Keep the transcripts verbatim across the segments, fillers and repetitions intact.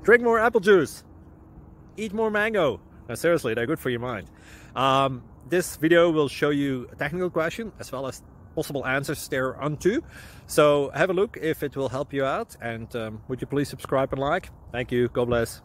Drink more apple juice. Eat more mango. Now seriously, they're good for your mind. Um, this video will show you a technical question as well as possible answers thereunto. So have a look if it will help you out, and um, would you please subscribe and like? Thank you. God bless.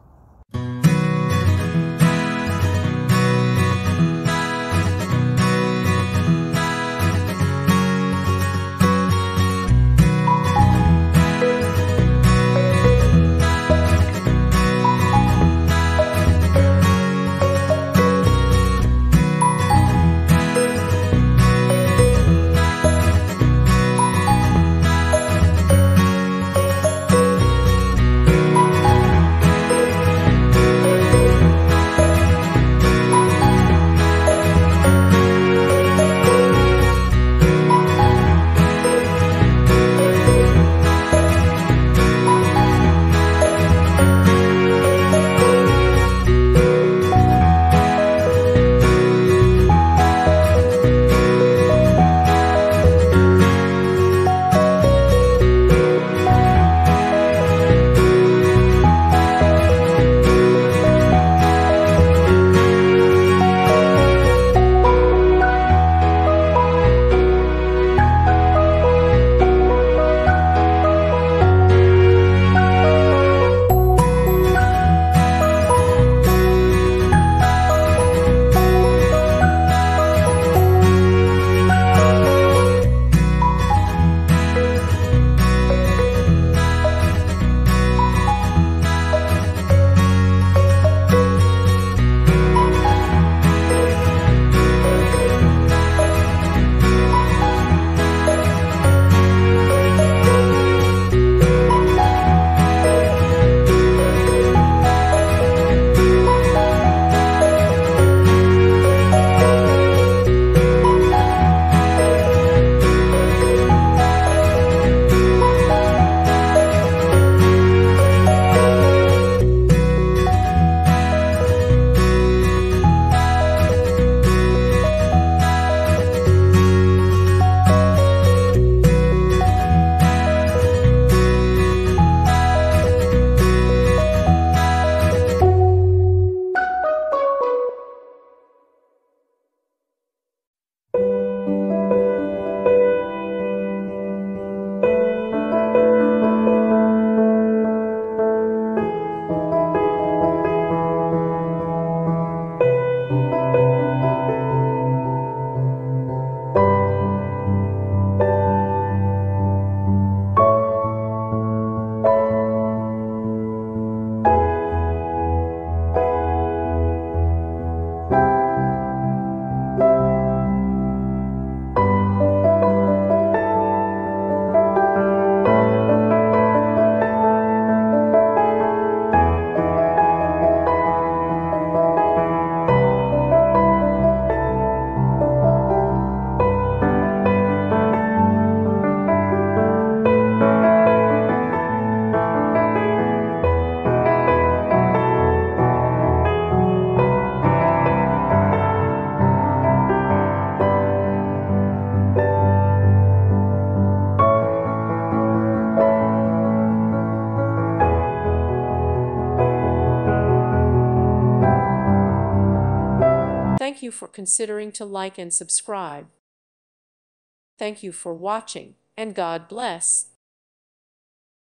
Thank you for considering to like and subscribe. Thank you for watching, and God bless.